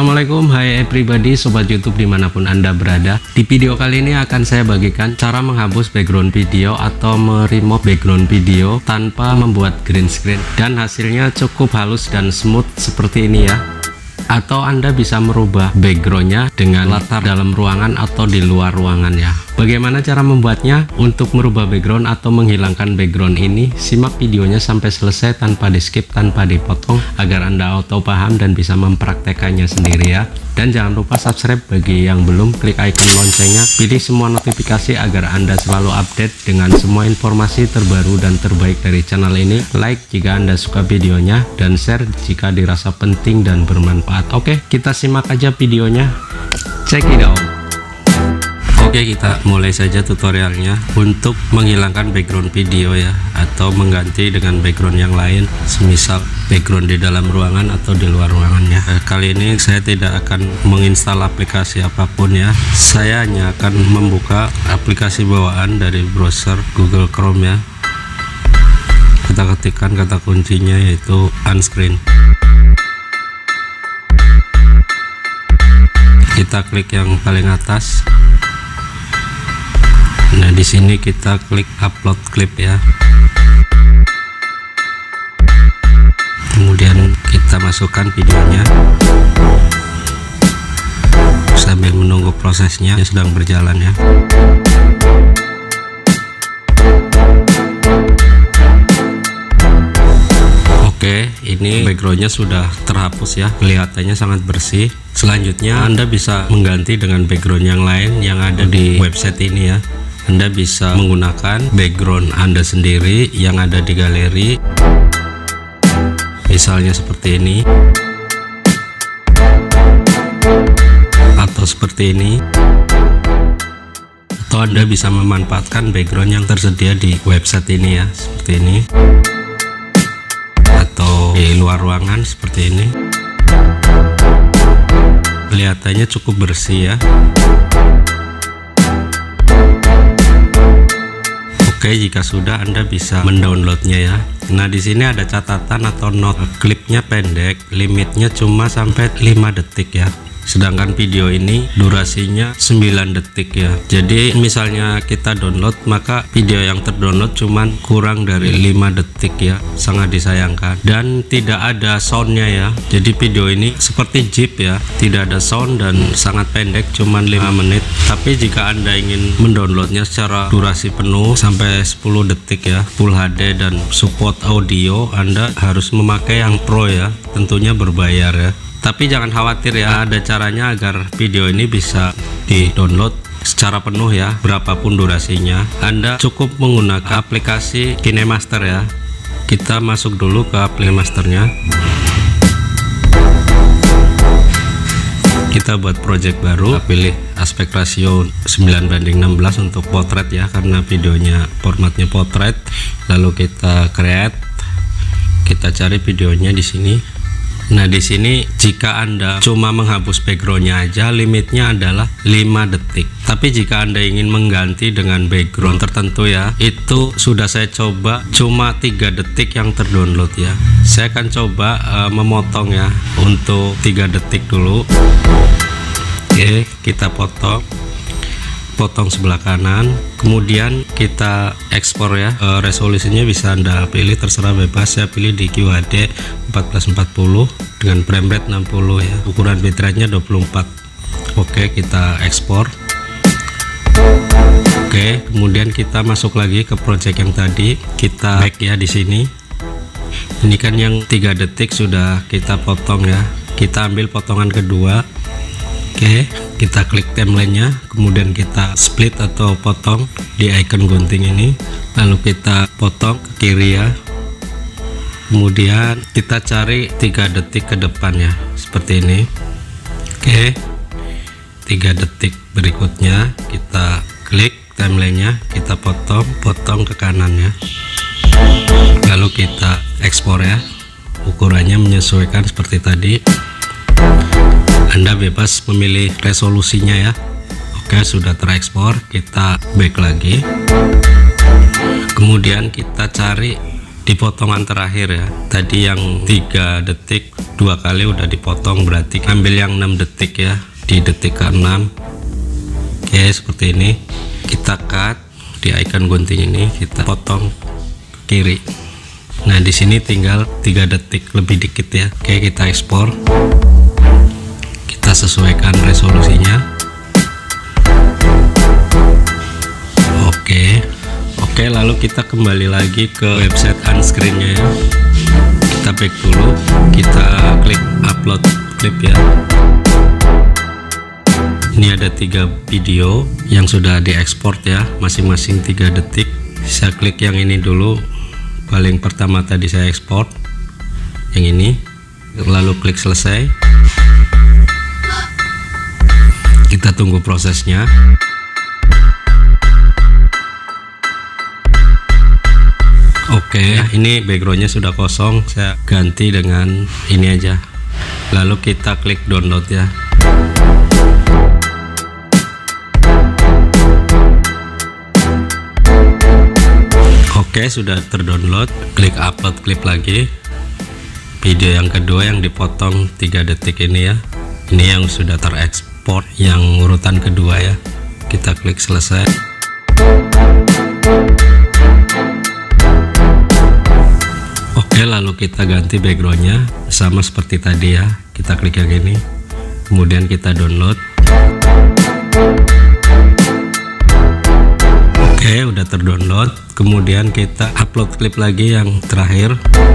Assalamualaikum, hai everybody, sobat YouTube dimanapun Anda berada. Di video kali ini akan saya bagikan cara menghapus background video atau meremove background video tanpa membuat green screen, dan hasilnya cukup halus dan smooth seperti ini ya. Atau Anda bisa merubah backgroundnya dengan latar dalam ruangan atau di luar ruangan ya. Bagaimana cara membuatnya? Untuk merubah background atau menghilangkan background ini, simak videonya sampai selesai tanpa di skip, tanpa dipotong, agar Anda auto paham dan bisa mempraktekannya sendiri ya. Dan jangan lupa subscribe bagi yang belum, klik icon loncengnya, pilih semua notifikasi agar Anda selalu update dengan semua informasi terbaru dan terbaik dari channel ini. Like jika Anda suka videonya, dan share jika dirasa penting dan bermanfaat. Oke, kita simak aja videonya. Check it out. Oke, kita mulai saja tutorialnya. Untuk menghilangkan background video ya, atau mengganti dengan background yang lain, semisal background di dalam ruangan atau di luar ruangannya. Kali ini saya tidak akan menginstal aplikasi apapun ya. Saya hanya akan membuka aplikasi bawaan dari browser Google Chrome ya. Kita ketikkan kata kuncinya yaitu unscreen. Kita klik yang paling atas. Nah, di sini kita klik upload clip ya. Kemudian kita masukkan videonya. Sambil menunggu prosesnya yang sedang berjalan ya. Oke, ini backgroundnya sudah terhapus ya, kelihatannya sangat bersih. Selanjutnya Anda bisa mengganti dengan background yang lain yang ada di website ini ya. Anda bisa menggunakan background Anda sendiri yang ada di galeri, misalnya seperti ini, atau seperti ini. Atau Anda bisa memanfaatkan background yang tersedia di website ini ya, seperti ini, atau di luar ruangan seperti ini. Kelihatannya cukup bersih ya. Oke, jika sudah Anda bisa mendownloadnya ya. Nah, di sini ada catatan atau note, klipnya pendek, limitnya cuma sampai 5 detik ya. Sedangkan video ini durasinya 9 detik ya. Jadi misalnya kita download, maka video yang terdownload cuman kurang dari 5 detik ya. Sangat disayangkan. Dan tidak ada soundnya ya. Jadi video ini seperti zip ya, tidak ada sound dan sangat pendek, cuman 5 menit. Tapi jika Anda ingin mendownloadnya secara durasi penuh sampai 10 detik ya, Full HD dan support audio, Anda harus memakai yang pro ya. Tentunya berbayar ya. Tapi jangan khawatir ya, ada caranya agar video ini bisa di-download secara penuh ya, berapapun durasinya. Anda cukup menggunakan aplikasi KineMaster ya. Kita masuk dulu ke KineMasternya. Kita buat project baru, kita pilih aspek rasio 9:16 untuk potret ya, karena videonya formatnya potret. Lalu kita create, kita cari videonya di sini. Nah, di sini jika Anda cuma menghapus backgroundnya aja, limitnya adalah 5 detik. Tapi jika Anda ingin mengganti dengan background tertentu ya, itu sudah saya coba cuma 3 detik yang terdownload ya. Saya akan coba memotong ya, untuk 3 detik dulu. Oke, kita potong sebelah kanan, kemudian kita ekspor ya. Resolusinya bisa Anda pilih, terserah bebas. Saya pilih di QHD 1440 dengan frame rate 60 ya, ukuran bitrate nya 24. Oke, kita ekspor. Oke, kemudian kita masuk lagi ke project yang tadi, kita back ya. Di sini ini kan yang 3 detik sudah kita potong ya, kita ambil potongan kedua. Oke, kita klik timelinenya, kemudian kita split atau potong di icon gunting ini, lalu kita potong ke kiri ya. Kemudian kita cari 3 detik ke depan ya, seperti ini. Oke, 3 detik berikutnya kita klik timelinenya, kita potong ke kanan ya. Lalu kita ekspor ya, ukurannya menyesuaikan seperti tadi. Anda bebas memilih resolusinya ya. Oke, sudah terekspor, kita back lagi. Kemudian kita cari di potongan terakhir ya. Tadi yang 3 detik 2 kali udah dipotong, berarti ambil yang 6 detik ya, di detik ke-6. Oke, seperti ini. Kita cut di icon gunting ini, kita potong ke kiri. Nah, di sini tinggal 3 detik lebih dikit ya. Oke, kita ekspor. Kita sesuaikan resolusinya. Oke, lalu kita kembali lagi ke website Unscreen-nya ya. Kita back dulu, kita klik upload clip ya. Ini ada 3 video yang sudah diekspor ya, masing-masing 3 detik. Saya klik yang ini dulu, paling pertama tadi saya ekspor yang ini, lalu klik selesai. Kita tunggu prosesnya. Oke, ini backgroundnya sudah kosong, saya ganti dengan ini aja. Lalu kita klik download ya. Oke, sudah terdownload. Klik upload clip lagi. Video yang kedua yang dipotong 3 detik ini ya. Ini yang sudah terekspor, yang urutan kedua ya. Kita klik selesai. Oke, lalu kita ganti backgroundnya sama seperti tadi ya. Kita klik yang ini, kemudian kita download. Oke, udah terdownload. Kemudian kita upload klip lagi yang terakhir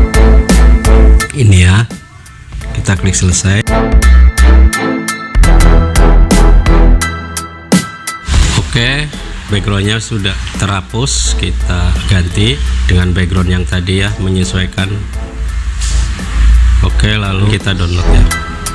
ini ya. Kita klik selesai. Oke, backgroundnya sudah terhapus. Kita ganti dengan background yang tadi ya, menyesuaikan. Oke, lalu kita download ya.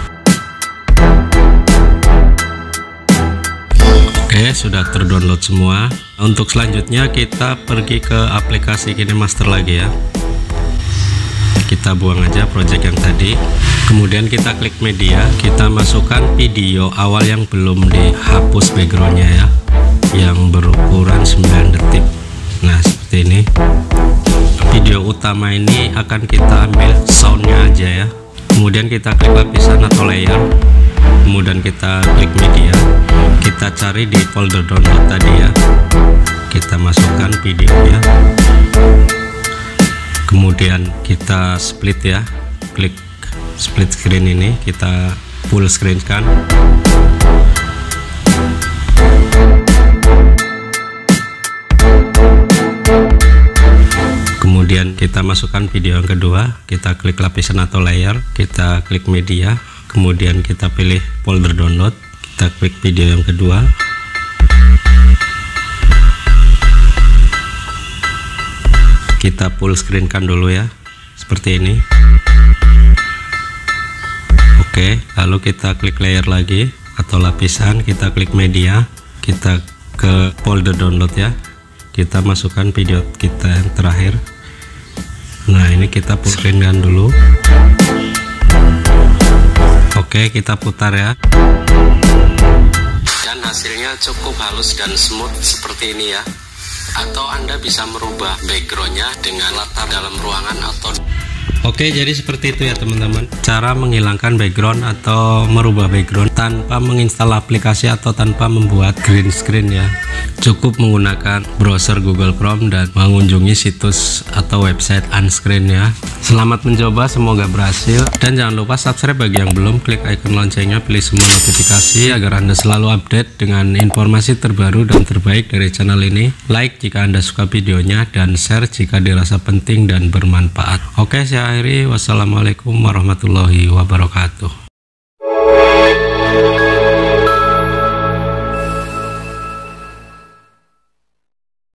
Oke, sudah terdownload semua. Untuk selanjutnya kita pergi ke aplikasi KineMaster lagi ya. Kita buang aja project yang tadi. Kemudian kita klik media, kita masukkan video awal yang belum dihapus backgroundnya ya, yang berukuran 9 detik. Nah, seperti ini. Video utama ini akan kita ambil soundnya aja ya. Kemudian kita klik lapisan atau layer, kemudian kita klik media, kita cari di folder download tadi ya. Kita masukkan videonya, kemudian kita split ya, klik split screen ini, kita full screen kan. Kemudian kita masukkan video yang kedua, kita klik lapisan atau layer, kita klik media, kemudian kita pilih folder download, kita klik video yang kedua. Kita full screen kan dulu ya, seperti ini. Oke, lalu kita klik layer lagi atau lapisan, kita klik media, kita ke folder download ya. Kita masukkan video kita yang terakhir. Nah, ini kita full screen kan dulu. Oke, kita putar ya. Dan hasilnya cukup halus dan smooth seperti ini ya. Atau Anda bisa merubah backgroundnya dengan latar dalam ruangan atau. Oke, jadi seperti itu ya teman-teman, cara menghilangkan background atau merubah background tanpa menginstal aplikasi atau tanpa membuat green screen ya. Cukup menggunakan browser Google Chrome dan mengunjungi situs atau website Unscreen ya. Selamat mencoba, semoga berhasil. Dan jangan lupa subscribe bagi yang belum, klik icon loncengnya, pilih semua notifikasi agar Anda selalu update dengan informasi terbaru dan terbaik dari channel ini. Like jika Anda suka videonya dan share jika dirasa penting dan bermanfaat. Oke, saya akhiri. Wassalamualaikum warahmatullahi wabarakatuh.